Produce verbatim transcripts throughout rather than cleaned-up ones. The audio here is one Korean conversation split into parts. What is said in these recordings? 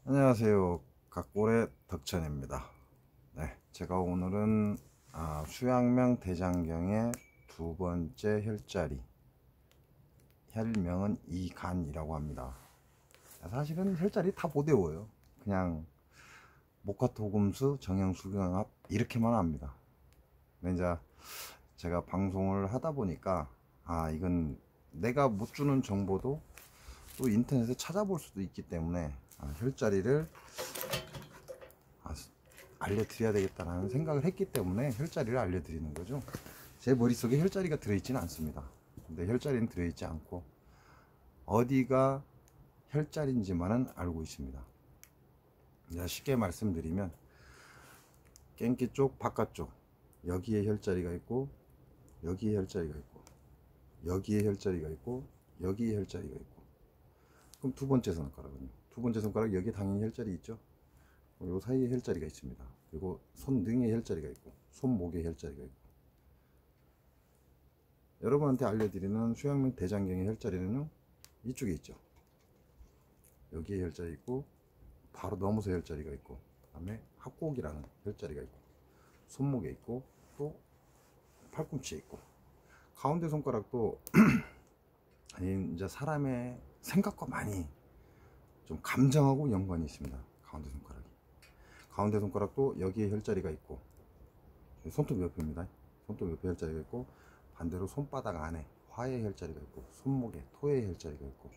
안녕하세요. 각골의 덕천입니다. 네, 제가 오늘은 아, 수양명 대장경의 두 번째 혈자리, 혈명은 이간이라고 합니다. 사실은 혈자리 다 못 외워요. 그냥 목화토금수 정형수경합 이렇게만 합니다. 근데 이제 제가 방송을 하다 보니까 아 이건 내가 못 주는 정보도 또 인터넷에 찾아볼 수도 있기 때문에 아, 혈자리를 아, 알려드려야 되겠다라는 생각을 했기 때문에 혈자리를 알려드리는 거죠. 제 머릿속에 혈자리가 들어있지는 않습니다. 근데 혈자리는 들어있지 않고 어디가 혈자리인지만은 알고 있습니다. 쉽게 말씀드리면 깽기 쪽 바깥쪽 여기에 혈자리가 있고 여기에 혈자리가 있고 여기에 혈자리가 있고 여기에 혈자리가 있고, 그럼 두 번째 손가락은요? 두 번째 손가락 여기에 당연히 혈자리 있죠. 요 사이에 혈자리가 있습니다. 그리고 손등에 혈자리가 있고 손목에 혈자리가 있고, 여러분한테 알려드리는 수양명 대장경의 혈자리는요 이쪽에 있죠. 여기에 혈자리 있고 바로 넘어서 혈자리가 있고, 그 다음에 합곡이라는 혈자리가 있고 손목에 있고 또 팔꿈치에 있고, 가운데 손가락도 아니 이제 사람의 생각과 많이 좀 감정하고 연관이 있습니다. 가운데 손가락이 가운데 손가락도 여기에 혈자리가 있고, 손톱 옆입니다. 손톱 옆에 혈자리가 있고, 반대로 손바닥 안에 화에 혈자리가 있고 손목에 토에 혈자리가 있고,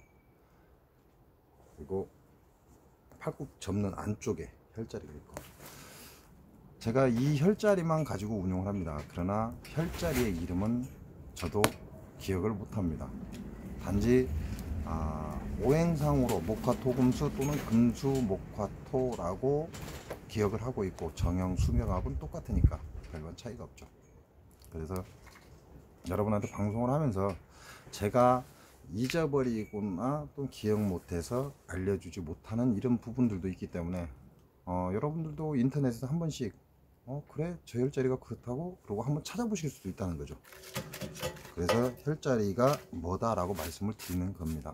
그리고 팔꿈 접는 안쪽에 혈자리가 있고, 제가 이 혈자리만 가지고 운영을 합니다. 그러나 혈자리의 이름은 저도 기억을 못합니다. 단지 아, 오행상으로 목화토금수 또는 금수목화토라고 기억을 하고 있고, 정형 수명합은 똑같으니까 별반 차이가 없죠. 그래서 여러분한테 방송을 하면서 제가 잊어버리거나 또 기억 못해서 알려주지 못하는 이런 부분들도 있기 때문에 어, 여러분들도 인터넷에서 한 번씩 어 그래 저 혈자리가 그렇다고 그러고 한번 찾아보실 수도 있다는 거죠. 그래서 혈자리가 뭐다 라고 말씀을 드리는 겁니다.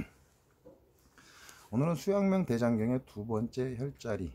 오늘은 수양명 대장경의 두 번째 혈자리,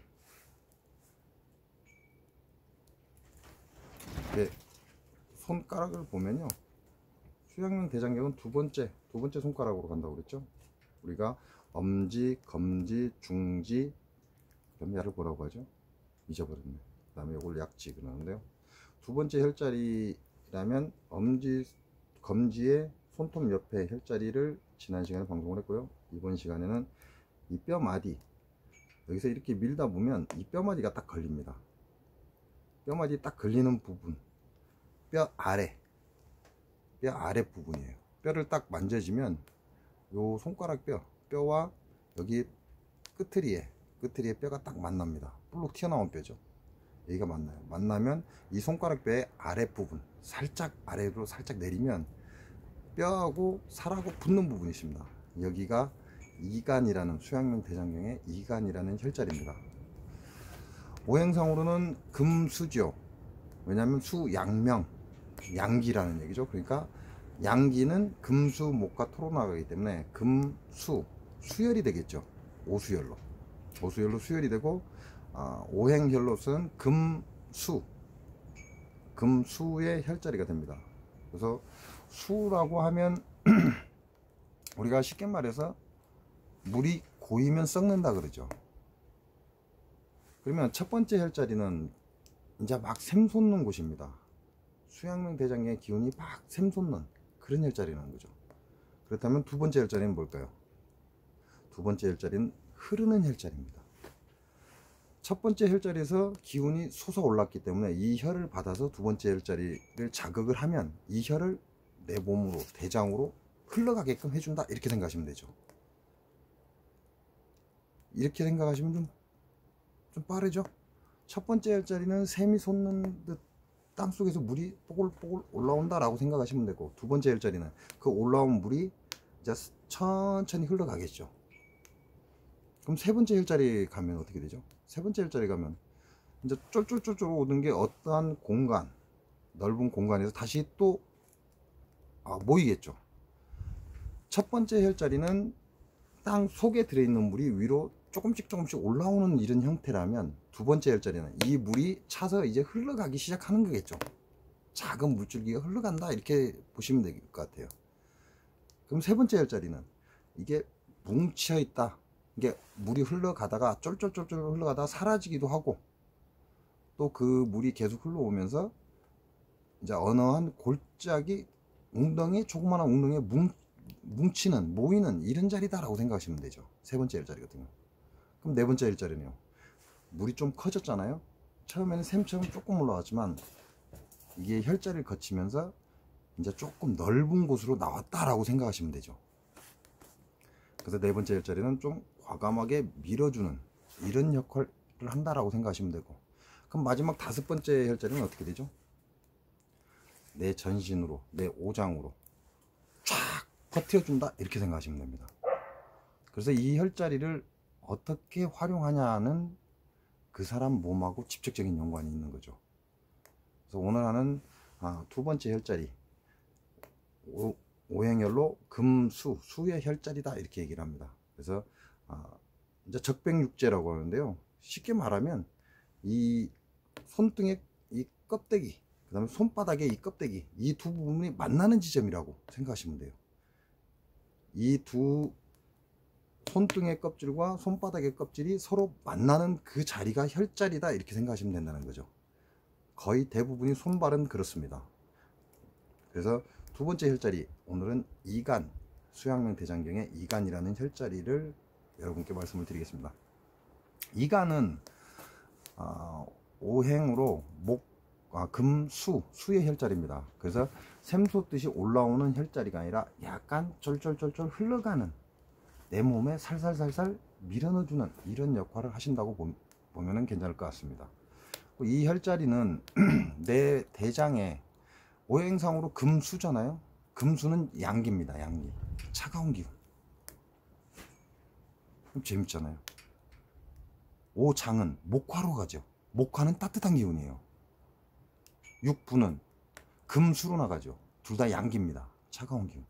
네, 손가락을 보면요 수양명 대장경은 두 번째 두 번째 손가락으로 간다고 그랬죠. 우리가 엄지, 검지, 중지, 그럼 야를 뭐라고 하죠? 잊어버렸네. 그 다음에 이걸 약지 그러는데요, 두 번째 혈자리라면 엄지, 검지의 손톱 옆에 혈자리를 지난 시간에 방송을 했고요. 이번 시간에는 이 뼈마디, 여기서 이렇게 밀다 보면 이 뼈마디가 딱 걸립니다. 뼈마디 딱 걸리는 부분, 뼈 아래 뼈 아래 부분이에요. 뼈를 딱 만져지면 요 손가락 뼈 뼈와 여기 끝트리에 끝트리에 뼈가 딱 만납니다. 볼록 튀어나온 뼈죠. 여기가 만나요. 만나면 이 손가락 뼈의 아랫부분 살짝 아래로 살짝 내리면 뼈하고 살하고 붙는 부분이 있습니다. 여기가 이간이라는 수양명 대장경의 이간이라는 혈자리입니다. 오행상으로는 금수죠. 왜냐하면 수양명 양기라는 얘기죠. 그러니까 양기는 금수 목과 토로 나가기 때문에 금수 수열이 되겠죠. 오수열로 오수열로 수열이 되고, 아, 오행혈로서는 금수 금수의 혈자리가 됩니다. 그래서 수라고 하면 우리가 쉽게 말해서 물이 고이면 썩는다 그러죠. 그러면 첫 번째 혈자리는 이제 막 샘솟는 곳입니다. 수양명 대장경의 기운이 막 샘솟는 그런 혈자리라는 거죠. 그렇다면 두 번째 혈자리는 뭘까요? 두 번째 혈자리는 흐르는 혈자리입니다. 첫 번째 혈자리에서 기운이 솟아올랐기 때문에 이 혈을 받아서 두 번째 혈자리를 자극을 하면 이 혈을 내 몸으로 대장으로 흘러가게끔 해준다, 이렇게 생각하시면 되죠. 이렇게 생각하시면 좀, 좀 빠르죠. 첫 번째 혈자리는 샘이 솟는 듯 땅속에서 물이 뽀글뽀글 올라온다 라고 생각하시면 되고, 두 번째 혈자리는 그 올라온 물이 이제 천천히 흘러가겠죠. 그럼 세 번째 혈자리 가면 어떻게 되죠? 세 번째 혈자리 가면 이제 쫄쫄쫄쫄 오는 게 어떠한 공간, 넓은 공간에서 다시 또 아, 모이겠죠. 첫 번째 혈자리는 땅 속에 들어있는 물이 위로 조금씩 조금씩 올라오는 이런 형태라면 두 번째 혈자리는 이 물이 차서 이제 흘러가기 시작하는 거겠죠. 작은 물줄기가 흘러간다 이렇게 보시면 될 것 같아요. 그럼 세 번째 혈자리는 이게 뭉쳐 있다. 이게 물이 흘러가다가 쫄쫄쫄쫄 흘러가다가 사라지기도 하고, 또 그 물이 계속 흘러오면서 이제 어느 한 골짜기 웅덩이, 조그마한 웅덩이에 뭉, 뭉치는, 모이는 이런 자리다라고 생각하시면 되죠. 세 번째 혈자리 같은 경우. 그럼 네 번째 혈자리는요, 물이 좀 커졌잖아요. 처음에는 샘처럼 조금 올라왔지만 이게 혈자리를 거치면서 이제 조금 넓은 곳으로 나왔다라고 생각하시면 되죠. 그래서 네 번째 혈자리는 좀 과감하게 밀어주는 이런 역할을 한다라고 생각하시면 되고, 그럼 마지막 다섯 번째 혈자리는 어떻게 되죠? 내 전신으로, 내 오장으로 쫙 버텨준다 이렇게 생각하시면 됩니다. 그래서 이 혈자리를 어떻게 활용하냐는 그 사람 몸하고 직접적인 연관이 있는 거죠. 그래서 오늘 하는 아, 두 번째 혈자리, 오, 오행혈로 금수, 수의 혈자리다 이렇게 얘기를 합니다. 그래서 아, 이제 적백육제라고 하는데요, 쉽게 말하면 이 손등의 이 껍데기, 그 다음에 손바닥의 이 껍데기, 이 두 부분이 만나는 지점이라고 생각하시면 돼요. 이 두 손등의 껍질과 손바닥의 껍질이 서로 만나는 그 자리가 혈자리다 이렇게 생각하시면 된다는 거죠. 거의 대부분이 손발은 그렇습니다. 그래서 두 번째 혈자리, 오늘은 이간, 수양명 대장경의 이간이라는 혈자리를 여러분께 말씀을 드리겠습니다. 이간은 어, 오행으로 목, 아, 금, 수, 수의 혈자리입니다. 그래서 샘솟듯이 올라오는 혈자리가 아니라 약간 쫄쫄쫄쫄 흘러가는, 내 몸에 살살살살 밀어넣어주는 이런 역할을 하신다고 보면 괜찮을 것 같습니다. 이 혈자리는 내 대장에 오행상으로 금수잖아요. 금수는 양기입니다. 양기, 차가운 기운. 재밌잖아요. 오장은 목화로 가죠. 목화는 따뜻한 기운이에요. 육부는 금수로 나가죠. 둘 다 양기입니다. 차가운 기운.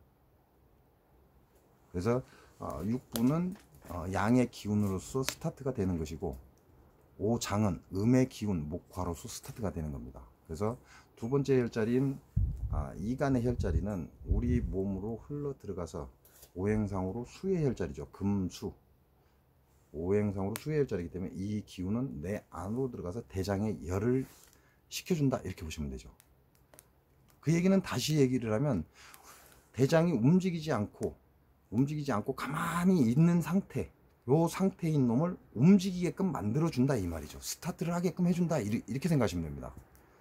그래서 어, 육부는 어, 양의 기운으로서 스타트가 되는 것이고, 오장은 음의 기운, 목화로서 스타트가 되는 겁니다. 그래서 두 번째 혈자리인 아, 이간의 혈자리는 우리 몸으로 흘러 들어가서 오행상으로 수의 혈자리죠. 금수. 오행상으로 수의 혈자리이기 때문에 이 기운은 내 안으로 들어가서 대장에 열을 식혀준다 이렇게 보시면 되죠. 그 얘기는 다시 얘기를 하면, 대장이 움직이지 않고 움직이지 않고 가만히 있는 상태, 요 상태인 놈을 움직이게끔 만들어준다 이 말이죠. 스타트를 하게끔 해준다 이렇게 생각하시면 됩니다.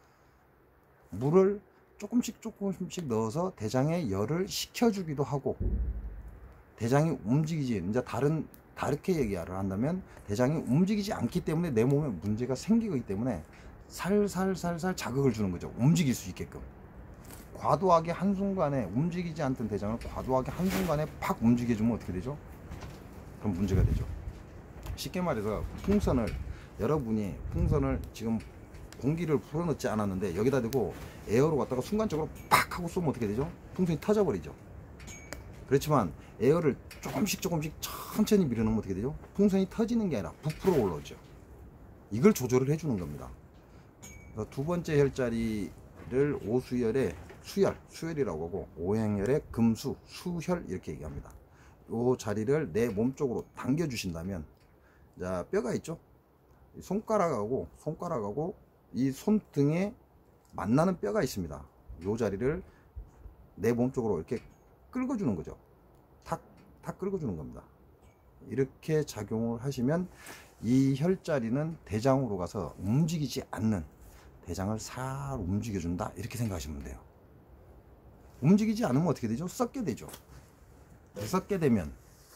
물을 조금씩 조금씩 넣어서 대장에 열을 식혀주기도 하고, 대장이 움직이지, 이제 다른 다르게 얘기를 한다면 대장이 움직이지 않기 때문에 내 몸에 문제가 생기기 때문에 살살살살 자극을 주는 거죠. 움직일 수 있게끔. 과도하게 한순간에 움직이지 않던 대장을 과도하게 한순간에 팍 움직여주면 어떻게 되죠? 그럼 문제가 되죠. 쉽게 말해서 풍선을, 여러분이 풍선을 지금 공기를 불어넣지 않았는데 여기다 대고 에어로 갖다가 순간적으로 팍 하고 쏘면 어떻게 되죠? 풍선이 터져버리죠. 그렇지만 에어를 조금씩 조금씩 천천히 밀어넣으면 어떻게 되죠? 풍선이 터지는 게 아니라 부풀어 올라오죠. 이걸 조절을 해주는 겁니다. 그래서 두 번째 혈자리를 오수열의 수열, 수열이라고 하고, 오행열의 금수, 수혈 이렇게 얘기합니다. 이 자리를 내 몸 쪽으로 당겨 주신다면, 자, 뼈가 있죠? 손가락하고 손가락하고 이 손등에 만나는 뼈가 있습니다. 이 자리를 내 몸 쪽으로 이렇게 끌고 주는 거죠. 탁, 탁 끌고 주는 겁니다. 이렇게 작용을 하시면 이 혈자리는 대장으로 가서 움직이지 않는, 대장을 살 움직여준다 이렇게 생각하시면 돼요. 움직이지 않으면 어떻게 되죠? 썩게 되죠. 썩게 되면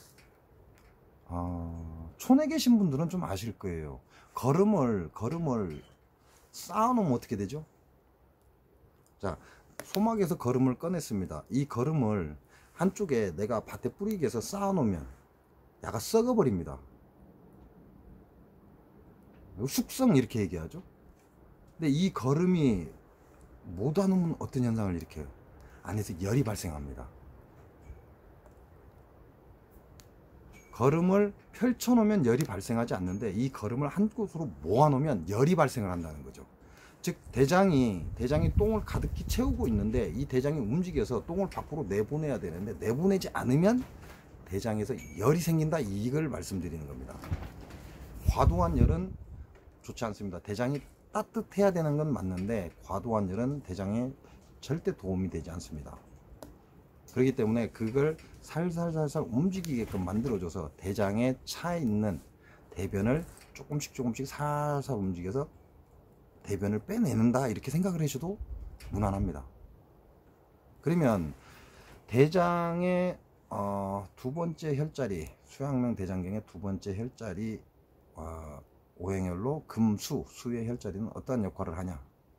어, 촌에 계신 분들은 좀 아실 거예요. 거름을 거름을 쌓아놓으면 어떻게 되죠? 자, 소막에서 거름을 꺼냈습니다. 이 거름을 한쪽에 내가 밭에 뿌리기 위해서 쌓아놓으면 야가 썩어버립니다. 숙성 이렇게 얘기하죠. 근데 이 거름이 못 와놓으면 어떤 현상을 일으켜요? 안에서 열이 발생합니다. 걸음을 펼쳐 놓으면 열이 발생하지 않는데 이 걸음을 한 곳으로 모아 놓으면 열이 발생을 한다는 거죠. 즉 대장이 대장이 똥을 가득히 채우고 있는데 이 대장이 움직여서 똥을 밖으로 내보내야 되는데 내보내지 않으면 대장에서 열이 생긴다, 이걸 말씀드리는 겁니다. 과도한 열은 좋지 않습니다. 대장이 따뜻해야 되는 건 맞는데 과도한 열은 대장에 절대 도움이 되지 않습니다. 그렇기 때문에 그걸 살살살살 움직이게끔 만들어줘서 대장에 차 있는 대변을 조금씩 조금씩 살살 움직여서 대변을 빼내는다, 이렇게 생각을 하셔도 무난합니다. 그러면 대장의 어, 두 번째 혈자리, 수양명 대장경의 두 번째 혈자리 어, 오행혈로 금수, 수의 혈자리는 어떠한 역할을 하냐.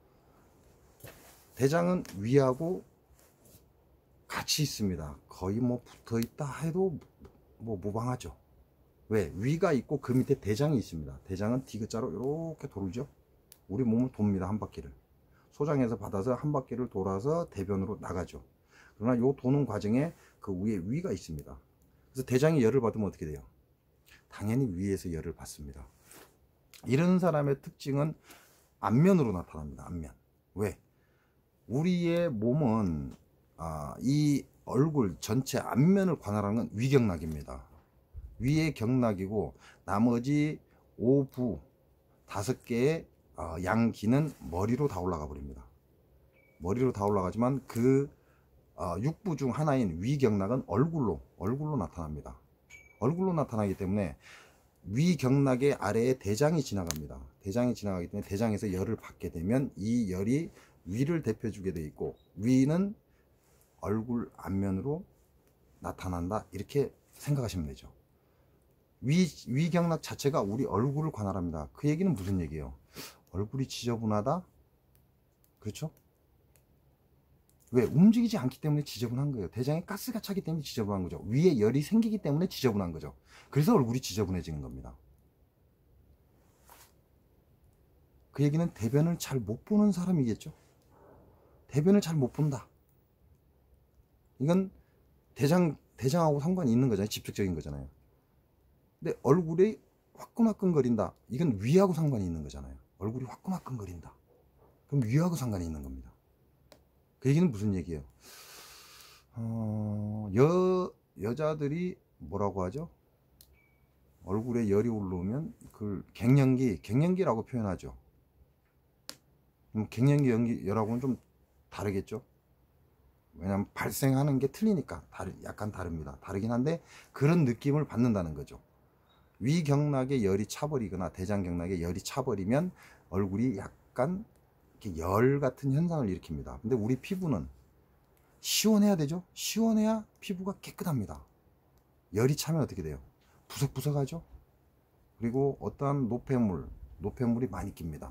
대장은 위하고 같이 있습니다. 거의 뭐 붙어 있다 해도 뭐 무방하죠. 왜? 위가 있고 그 밑에 대장이 있습니다. 대장은 디귿자로 이렇게 돌죠. 우리 몸을 돕니다. 한 바퀴를 소장에서 받아서 한 바퀴를 돌아서 대변으로 나가죠. 그러나 요 도는 과정에 그 위에 위가 있습니다. 그래서 대장이 열을 받으면 어떻게 돼요? 당연히 위에서 열을 받습니다. 이런 사람의 특징은 안면으로 나타납니다. 안면. 왜? 우리의 몸은 아, 이 얼굴 전체 안면을 관할하는 건 위경락입니다. 위의 경락이고 나머지 오부 다섯 개의 어, 양기는 머리로 다 올라가 버립니다. 머리로 다 올라가지만 그 어, 육부 중 하나인 위경락은 얼굴로 얼굴로 나타납니다. 얼굴로 나타나기 때문에 위경락의 아래에 대장이 지나갑니다. 대장이 지나가기 때문에 대장에서 열을 받게 되면 이 열이 위를 대표주게 되어 있고 위는 얼굴 안면으로 나타난다, 이렇게 생각하시면 되죠. 위, 위경락 자체가 우리 얼굴을 관할합니다. 그 얘기는 무슨 얘기예요? 얼굴이 지저분하다? 그렇죠? 왜? 움직이지 않기 때문에 지저분한 거예요. 대장에 가스가 차기 때문에 지저분한 거죠. 위에 열이 생기기 때문에 지저분한 거죠. 그래서 얼굴이 지저분해지는 겁니다. 그 얘기는 대변을 잘 못 보는 사람이겠죠. 대변을 잘 못 본다. 이건 대장, 대장하고 상관이 있는 거잖아요. 직접적인 거잖아요. 근데 얼굴이 화끈화끈거린다. 이건 위하고 상관이 있는 거잖아요. 얼굴이 화끈화끈거린다. 그럼 위하고 상관이 있는 겁니다. 그 얘기는 무슨 얘기예요? 어, 여, 여자들이 뭐라고 하죠? 얼굴에 열이 올라오면 그걸 갱년기, 갱년기라고 표현하죠. 그럼 갱년기 연기, 열하고는 좀 다르겠죠? 왜냐면 발생하는 게 틀리니까 다르, 약간 다릅니다. 다르긴 한데 그런 느낌을 받는다는 거죠. 위경락에 열이 차버리거나 대장경락에 열이 차버리면 얼굴이 약간 이렇게 열 같은 현상을 일으킵니다. 근데 우리 피부는 시원해야 되죠. 시원해야 피부가 깨끗합니다. 열이 차면 어떻게 돼요? 부석부석하죠. 그리고 어떠한 노폐물, 노폐물이 많이 낍니다.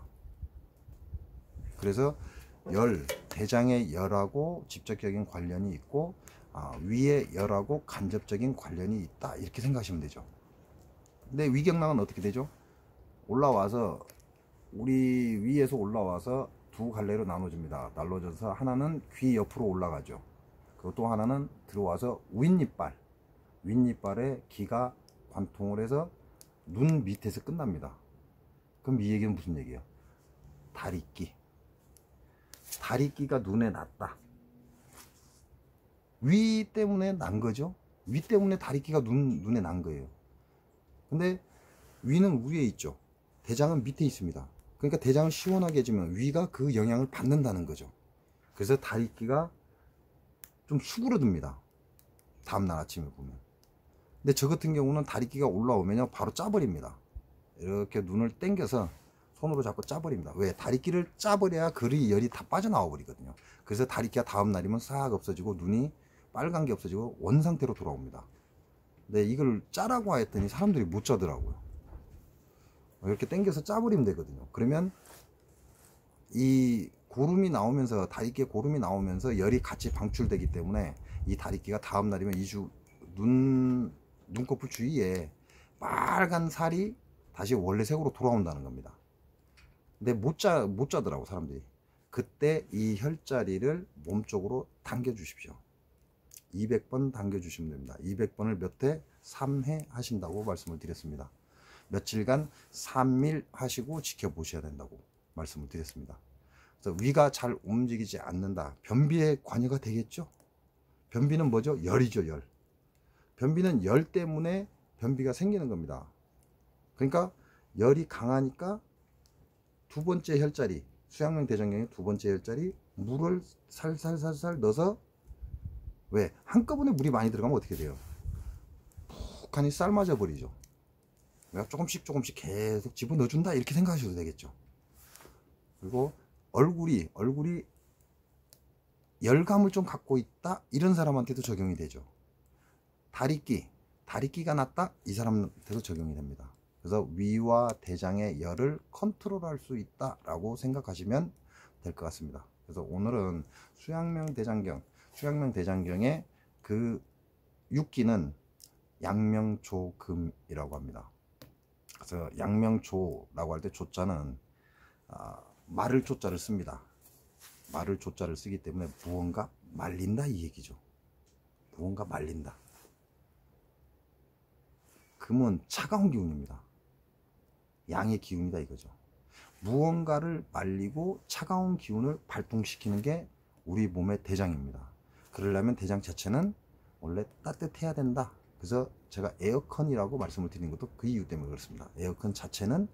그래서 열, 대장의 열하고 직접적인 관련이 있고 아, 위의 열하고 간접적인 관련이 있다, 이렇게 생각하시면 되죠. 근데 위경락은 어떻게 되죠? 올라와서 우리 위에서 올라와서 두 갈래로 나눠집니다. 나눠져서 하나는 귀 옆으로 올라가죠. 그리고 또 하나는 들어와서 윗니빨, 윗니빨에 기가 관통을 해서 눈 밑에서 끝납니다. 그럼 이 얘기는 무슨 얘기예요? 다리끼. 다리끼가 눈에 났다. 위 때문에 난 거죠. 위 때문에 다리끼가 눈, 눈에 난 거예요. 근데 위는 위에 있죠. 대장은 밑에 있습니다. 그러니까 대장을 시원하게 해주면 위가 그 영향을 받는다는 거죠. 그래서 다리끼가 좀 수그러듭니다. 다음날 아침에 보면. 근데 저 같은 경우는 다리끼가 올라오면요 바로 짜버립니다. 이렇게 눈을 당겨서 손으로 잡고 짜버립니다. 왜? 다리끼를 짜버려야 그 열이 다 빠져나와 버리거든요. 그래서 다리끼가 다음 날이면 싹 없어지고 눈이 빨간 게 없어지고 원상태로 돌아옵니다. 근데 이걸 짜라고 했더니 사람들이 못 짜더라고요. 이렇게 당겨서 짜버리면 되거든요. 그러면 이 고름이 나오면서, 다리끼에 고름이 나오면서 열이 같이 방출되기 때문에 이 다리끼가 다음 날이면 이주 눈, 눈꺼풀 주위에 빨간 살이 다시 원래 색으로 돌아온다는 겁니다. 근데 못 짜, 못 짜더라고 사람들이. 그때 이 혈자리를 몸쪽으로 당겨 주십시오. 이백 번 당겨 주시면 됩니다. 이백 번을 몇 회? 삼 회 하신다고 말씀을 드렸습니다. 며칠간 삼 일 하시고 지켜보셔야 된다고 말씀을 드렸습니다. 그래서 위가 잘 움직이지 않는다. 변비에 관여가 되겠죠. 변비는 뭐죠? 열이죠. 열. 변비는 열 때문에 변비가 생기는 겁니다. 그러니까 열이 강하니까 두 번째 혈자리, 수양명 대장경의 두 번째 혈자리, 물을 살살살살 넣어서, 왜? 한꺼번에 물이 많이 들어가면 어떻게 돼요? 푹하니 삶아져 버리죠. 내가 조금씩 조금씩 계속 집어넣어준다 이렇게 생각하셔도 되겠죠. 그리고 얼굴이 얼굴이 열감을 좀 갖고 있다 이런 사람한테도 적용이 되죠. 다리끼 다리끼가 났다 이 사람한테도 적용이 됩니다. 그래서 위와 대장의 열을 컨트롤할 수 있다 라고 생각하시면 될 것 같습니다. 그래서 오늘은 수양명 대장경 수양명 대장경의 그 육기는 양명조금이라고 합니다. 그래서 양명조라고 할 때 조자는 아, 말을 조자를 씁니다. 말을 조자를 쓰기 때문에 무언가 말린다 이 얘기죠. 무언가 말린다. 금은 차가운 기운입니다. 양의 기운이다 이거죠. 무언가를 말리고 차가운 기운을 발동시키는 게 우리 몸의 대장입니다. 그러려면 대장 자체는 원래 따뜻해야 된다. 그래서 제가 에어컨이라고 말씀을 드린 것도 그 이유 때문에 그렇습니다. 에어컨 자체는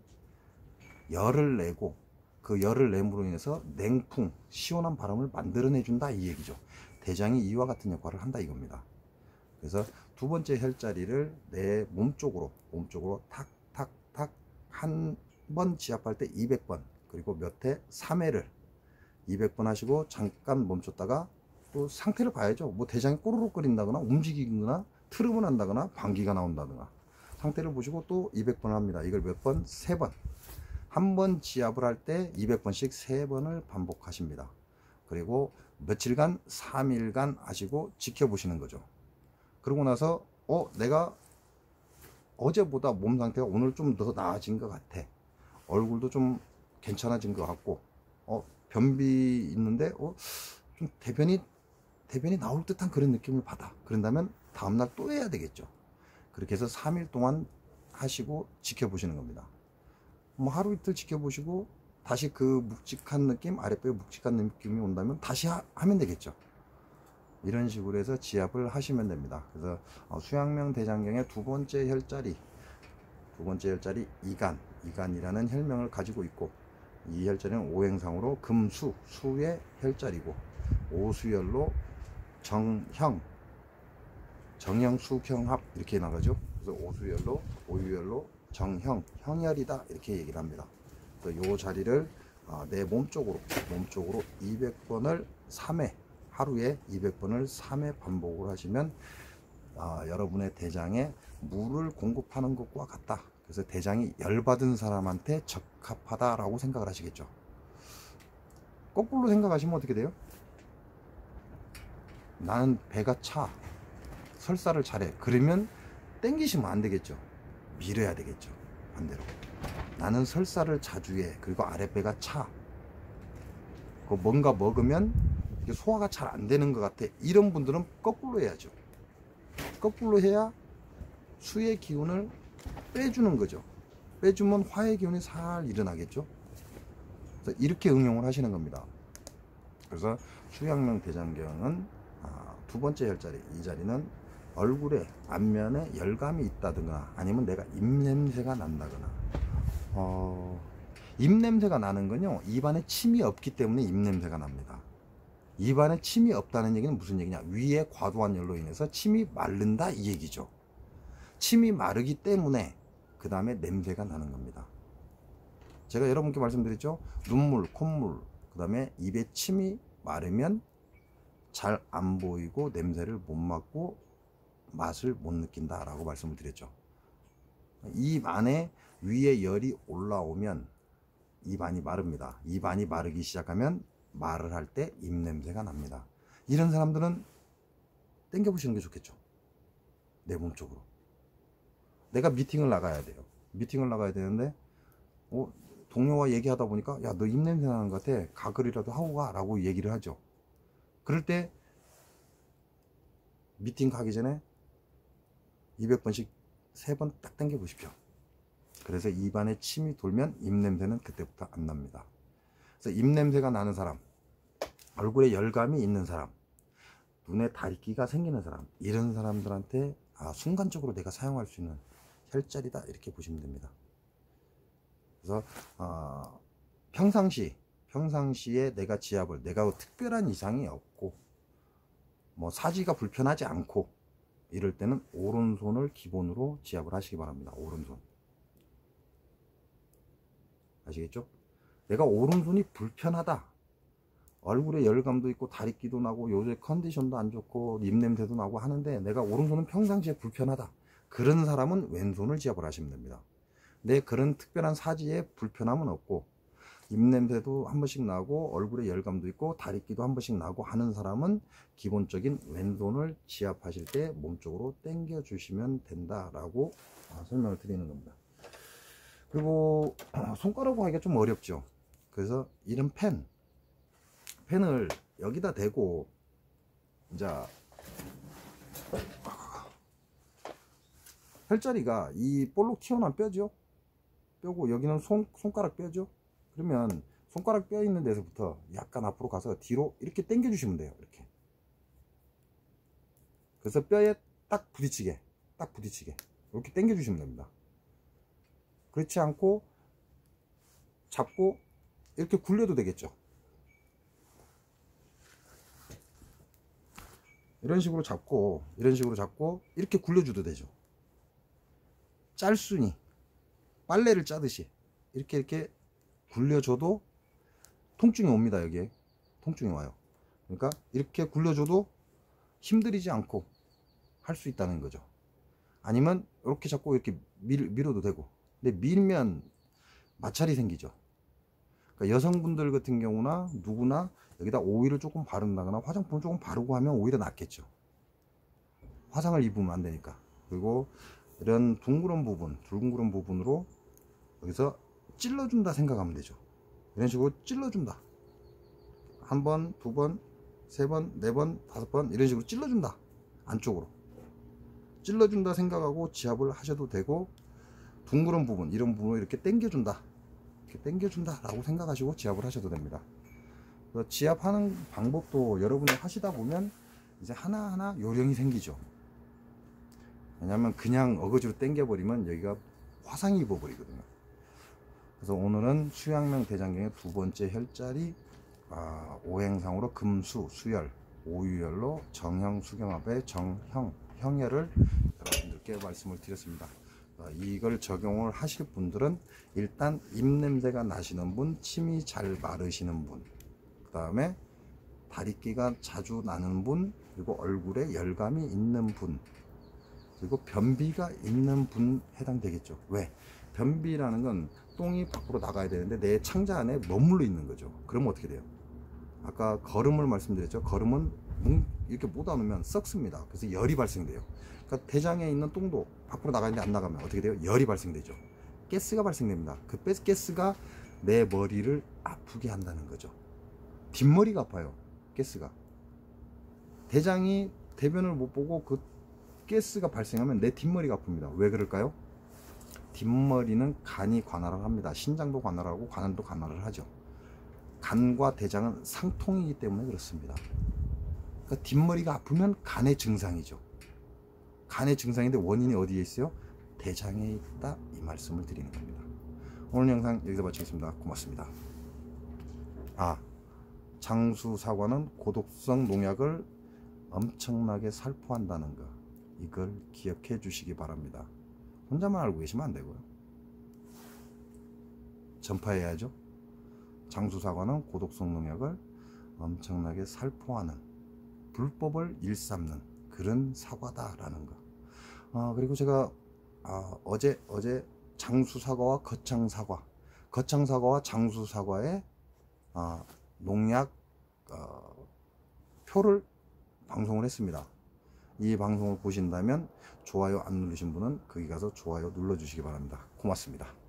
열을 내고 그 열을 내므로 인해서 냉풍, 시원한 바람을 만들어내 준다 이 얘기죠. 대장이 이와 같은 역할을 한다 이겁니다. 그래서 두 번째 혈자리를 내 몸 쪽으로 몸 쪽으로 탁탁탁 한 번 지압할 때 이백 번, 그리고 몇 회 삼 회를 이백 번 하시고 잠깐 멈췄다가 또 상태를 봐야죠. 뭐 대장이 꼬르륵 거린다거나 움직이거나 트름을 한다거나 방귀가 나온다거나 상태를 보시고 또 이백 번 합니다. 이걸 몇 번? 세 번. 한 번 지압을 할 때 이백 번씩 세 번을 반복하십니다. 그리고 며칠간 삼 일간 하시고 지켜보시는 거죠. 그러고 나서 어 내가 어제보다 몸 상태가 오늘 좀 더 나아진 것 같아. 얼굴도 좀 괜찮아진 것 같고 어 변비 있는데 어 좀 대변이 대변이 나올 듯한 그런 느낌을 받아. 그런다면 다음날 또 해야 되겠죠. 그렇게 해서 삼 일 동안 하시고 지켜보시는 겁니다. 뭐 하루 이틀 지켜보시고 다시 그 묵직한 느낌, 아랫배에 묵직한 느낌이 온다면 다시 하, 하면 되겠죠. 이런 식으로 해서 지압을 하시면 됩니다. 그래서 수양명 대장경의 두 번째 혈자리, 두 번째 혈자리 이간, 이간이라는 혈명을 가지고 있고, 이 혈자리는 오행상으로 금수, 수의 혈자리고, 오수열로 정형, 정형 수형합 이렇게 나가죠. 그래서 오수열로, 오유열로 정형, 형열이다 이렇게 얘기를 합니다. 그래서 이 자리를 내 몸 쪽으로, 몸 쪽으로 이백 번을 삼 회, 하루에 이백 번을 삼 회 반복을 하시면 아, 여러분의 대장에 물을 공급하는 것과 같다. 그래서 대장이 열받은 사람한테 적합하다라고 생각을 하시겠죠. 거꾸로 생각하시면 어떻게 돼요? 나는 배가 차, 설사를 잘해. 그러면 땡기시면 안 되겠죠. 밀어야 되겠죠. 반대로 나는 설사를 자주 해. 그리고 아랫배가 차. 그 뭔가 먹으면 소화가 잘 안 되는 것 같아. 이런 분들은 거꾸로 해야죠. 거꾸로 해야 수의 기운을 빼주는 거죠. 빼주면 화의 기운이 살 일어나겠죠. 그래서 이렇게 응용을 하시는 겁니다. 그래서 수양명 대장경은 두 번째 혈자리, 이 자리는 얼굴에 안면에 열감이 있다든가 아니면 내가 입냄새가 난다거나 어, 입냄새가 나는 건요, 입안에 침이 없기 때문에 입냄새가 납니다. 입안에 침이 없다는 얘기는 무슨 얘기냐, 위에 과도한 열로 인해서 침이 마른다 이 얘기죠. 침이 마르기 때문에 그 다음에 냄새가 나는 겁니다. 제가 여러분께 말씀드렸죠. 눈물, 콧물, 그 다음에 입에 침이 마르면 잘 안 보이고 냄새를 못 맡고 맛을 못 느낀다 라고 말씀을 드렸죠. 입 안에 위에 열이 올라오면 입 안이 마릅니다. 입 안이 마르기 시작하면 말을 할 때 입냄새가 납니다. 이런 사람들은 땡겨보시는 게 좋겠죠. 내 몸 쪽으로. 내가 미팅을 나가야 돼요. 미팅을 나가야 되는데 어, 동료와 얘기하다 보니까 야, 너 입냄새 나는 것 같아. 가글이라도 하고 가 라고 얘기를 하죠. 그럴 때 미팅 가기 전에 이백 번씩 세 번 딱 당겨 보십시오. 그래서 입안에 침이 돌면 입냄새는 그때부터 안 납니다. 그래서 입냄새가 나는 사람, 얼굴에 열감이 있는 사람, 눈에 다리끼가 생기는 사람, 이런 사람들한테 아, 순간적으로 내가 사용할 수 있는 혈자리다, 이렇게 보시면 됩니다. 그래서 어, 평상시 평상시에 내가 지압을, 내가 특별한 이상이 없고 뭐 사지가 불편하지 않고 이럴 때는 오른손을 기본으로 지압을 하시기 바랍니다. 오른손 아시겠죠? 내가 오른손이 불편하다, 얼굴에 열감도 있고 다리끼도 나고 요새 컨디션도 안 좋고 입냄새도 나고 하는데 내가 오른손은 평상시에 불편하다, 그런 사람은 왼손을 지압을 하시면 됩니다. 내 그런 특별한 사지에 불편함은 없고 입냄새도 한 번씩 나고 얼굴에 열감도 있고 다리끼도 한 번씩 나고 하는 사람은 기본적인 왼손을 지압하실 때 몸쪽으로 당겨 주시면 된다라고 설명을 드리는 겁니다. 그리고 손가락으로 하기가 좀 어렵죠. 그래서 이런 펜 펜을 여기다 대고, 이제 혈자리가 이 볼록 튀어나온 뼈죠. 뼈고 여기는 손, 손가락 뼈죠. 그러면 손가락 뼈 있는 데서부터 약간 앞으로 가서 뒤로 이렇게 당겨 주시면 돼요. 이렇게. 그래서 뼈에 딱 부딪히게, 딱 부딪히게 이렇게 당겨 주시면 됩니다. 그렇지 않고 잡고 이렇게 굴려도 되겠죠. 이런 식으로 잡고 이런 식으로 잡고 이렇게 굴려줘도 되죠. 짤순이 빨래를 짜듯이 이렇게 이렇게 굴려줘도 통증이 옵니다. 여기에 통증이 와요. 그러니까 이렇게 굴려줘도 힘들이지 않고 할 수 있다는 거죠. 아니면 이렇게 잡고 이렇게 밀, 밀어도 되고. 근데 밀면 마찰이 생기죠. 그러니까 여성분들 같은 경우나 누구나 여기다 오일을 조금 바른다거나 화장품을 조금 바르고 하면 오히려 낫겠죠. 화상을 입으면 안 되니까. 그리고 이런 둥그런 부분, 둥그런 부분으로 여기서 찔러준다 생각하면 되죠. 이런 식으로 찔러준다. 한 번, 두 번, 세 번, 네 번, 다섯 번 이런 식으로 찔러준다. 안쪽으로 찔러준다 생각하고 지압을 하셔도 되고, 둥그런 부분, 이런 부분을 이렇게 당겨준다, 이렇게 당겨준다 라고 생각하시고 지압을 하셔도 됩니다. 지압하는 방법도 여러분이 하시다 보면 이제 하나하나 요령이 생기죠. 왜냐하면 그냥 어거지로 당겨버리면 여기가 화상이 입어버리거든요. 그래서 오늘은 수양명 대장경의 두 번째 혈자리, 아, 오행상으로 금수, 수열, 오유열로 정형, 수경합의 정형, 형열을 여러분들께 말씀을 드렸습니다. 이걸 적용을 하실 분들은 일단 입냄새가 나시는 분, 침이 잘 마르시는 분, 그 다음에 다리끼가 자주 나는 분, 그리고 얼굴에 열감이 있는 분, 그리고 변비가 있는 분 해당되겠죠. 왜? 변비라는 건 똥이 밖으로 나가야 되는데 내 창자 안에 머물러 있는 거죠. 그러면 어떻게 돼요? 아까 거름을 말씀드렸죠. 거름은 이렇게 못 안으면 썩습니다. 그래서 열이 발생돼요. 그러니까 대장에 있는 똥도 밖으로 나가는데 안 나가면 어떻게 돼요? 열이 발생되죠. 가스가 발생됩니다. 그 가스가 내 머리를 아프게 한다는 거죠. 뒷머리가 아파요. 가스가. 대장이 대변을 못 보고 그 가스가 발생하면 내 뒷머리가 아픕니다. 왜 그럴까요? 뒷머리는 간이 관할을 합니다. 신장도 관할하고 관한도 관할을 하죠. 간과 대장은 상통이기 때문에 그렇습니다. 그러니까 뒷머리가 아프면 간의 증상이죠. 간의 증상인데 원인이 어디에 있어요? 대장에 있다, 이 말씀을 드리는 겁니다. 오늘 영상 여기서 마치겠습니다. 고맙습니다. 아, 장수사과는 고독성 농약을 엄청나게 살포한다는 거, 이걸 기억해 주시기 바랍니다. 혼자만 알고 계시면 안 되고요. 전파해야죠. 장수사과는 고독성 농약을 엄청나게 살포하는, 불법을 일삼는 그런 사과다라는 거. 아, 그리고 제가 아, 어제 어제 장수사과와 거창사과, 거창사과와 장수사과의 아, 농약 어, 표를 방송을 했습니다. 이 방송을 보신다면 좋아요 안 누르신 분은 거기 가서 좋아요 눌러 주시기 바랍니다. 고맙습니다.